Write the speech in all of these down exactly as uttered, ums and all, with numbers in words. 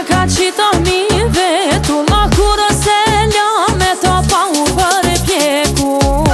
ka qita mi vetu la kura se ljame ta pa u për pjeku.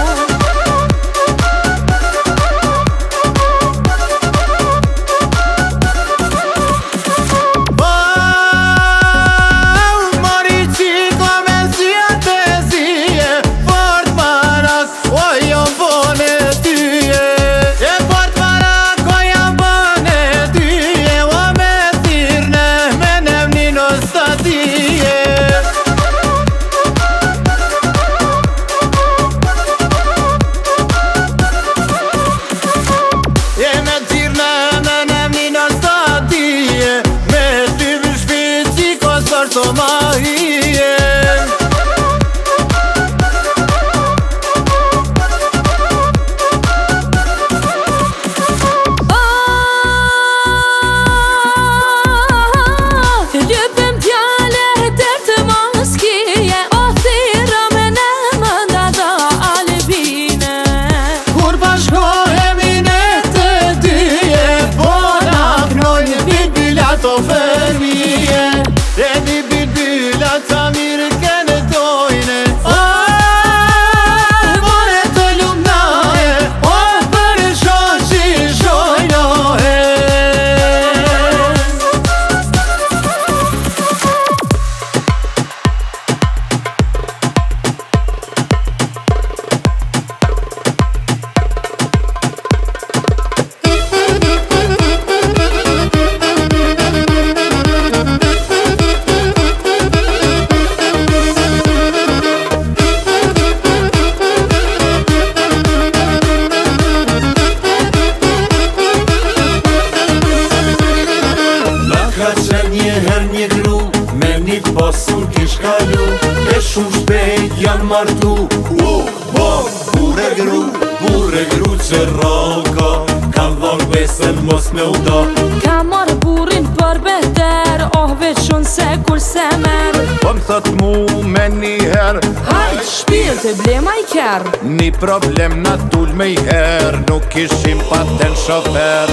Pasur kish kalu, e shumë shpejt janë martu. Uh, uh, bure gru, bure gru që raka, kam dhon besën mos me uda. Ka marrë burin për beter, oh veç unë se kur se merë. Po m'thot mu me njëher, hajt shpirë të blema i kjerë. Ni problem na tull me i her, nuk ishim paten shofer.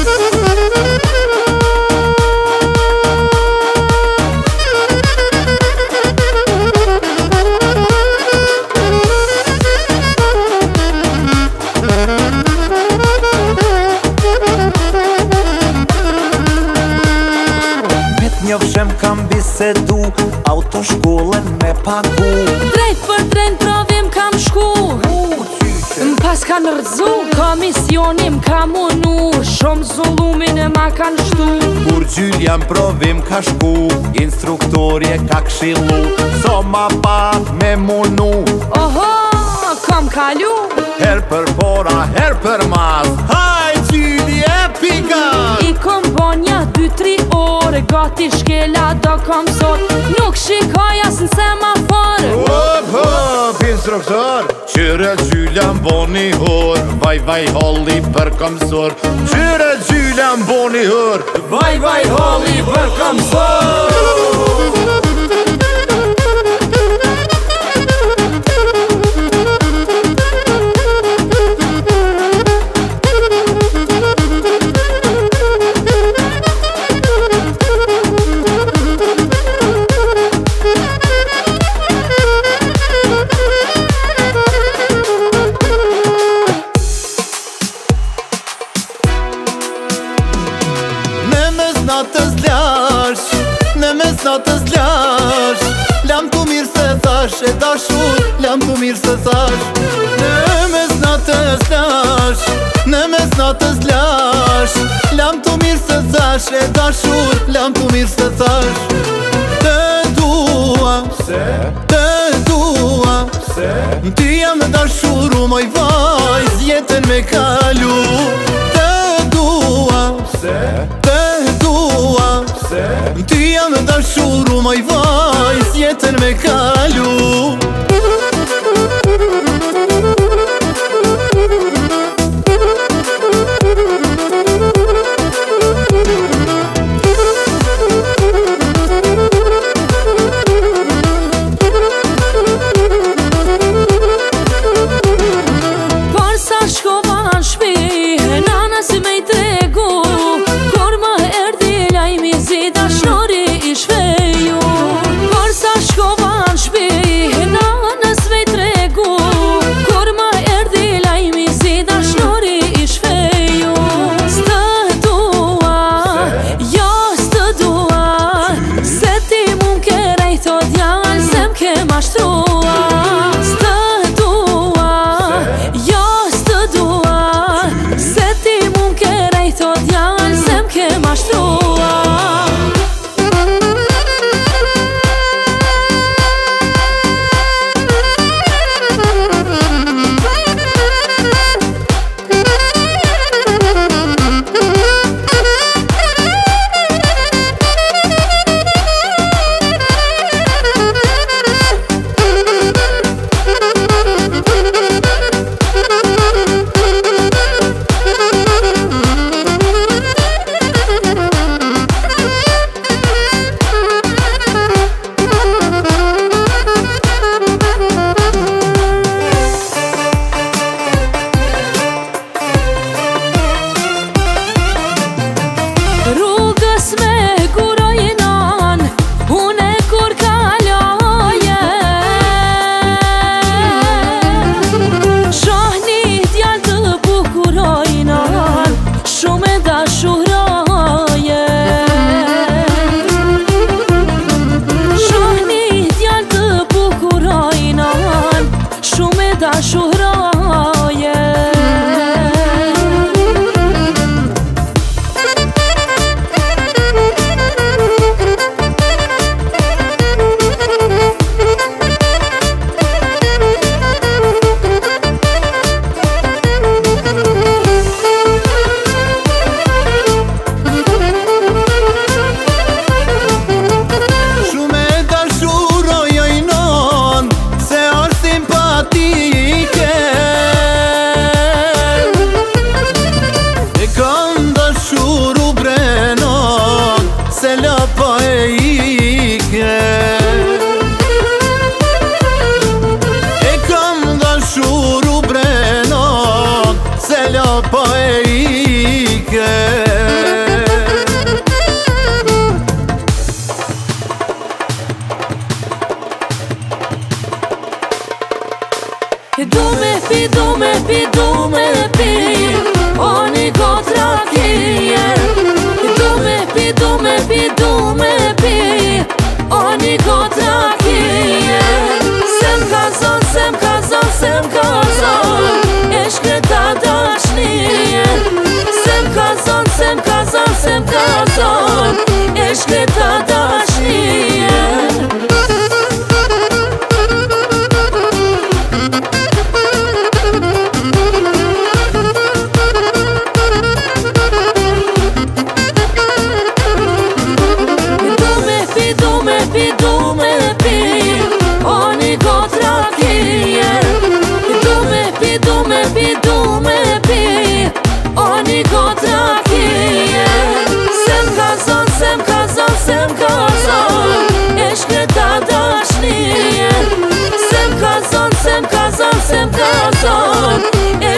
Njofshem kam bisedu, autoshkollën me pagu. Drejt për drejt provim kam shku, m'pas kanë rëzu, komisionim ka munu, shumë zullumin e ma kanë shtu. Kur gjyljam provim ka shku, instruktorje ka kshilu, so ma pak me munu. Oho, kam kalu, her për pora, her për mas, haj gjylje pikas. I kom bonja dy tri ore, gati shkela do kom sot, nuk shikoj as në semafor. Hop, hop, instruktor, qyre gjylla m'boni hor, vaj vaj halli për komsor. Qyre gjylla m'boni hor, vaj vaj halli për komsor. Në mes natës lash, lam të mirë se thash, e dashur, lam të mirë se thash. Në mes natës lash, në mes natës lash, lam të mirë se thash, e dashur, lam të mirë se thash. Të dua, të dua, ti jam e dashur, u moj vajz, jetën me kalu. Të dua, të dua, ti jam e dashur, u moj vajz, jetën me kalu. Kur më erdi lajmi zi dashuri i shve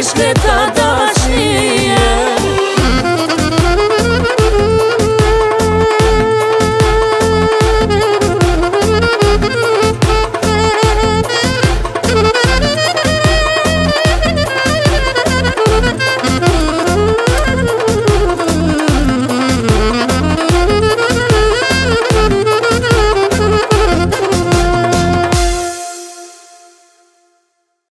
shkreta